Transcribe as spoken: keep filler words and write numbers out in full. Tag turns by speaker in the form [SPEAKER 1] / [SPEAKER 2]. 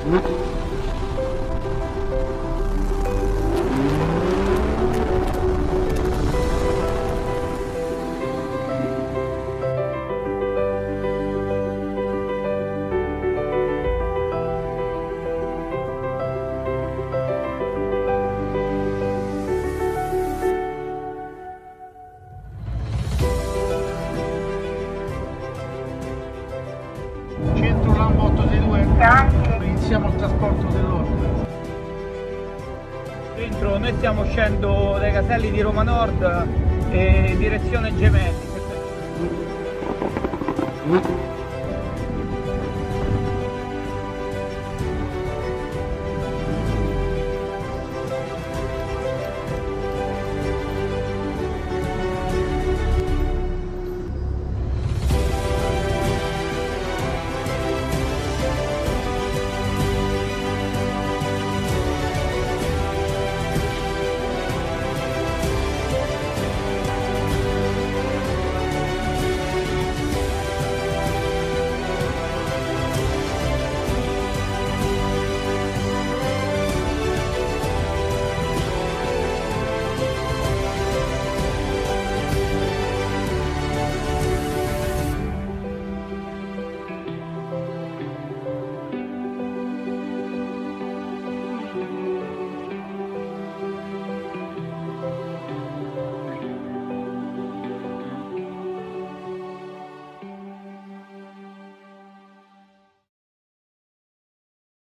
[SPEAKER 1] Centro Lambo ottocentoseintadue, iniziamo il trasporto dell'ordine.
[SPEAKER 2] Dentro noi stiamo uscendo dai caselli di Roma Nord e direzione Gemelli.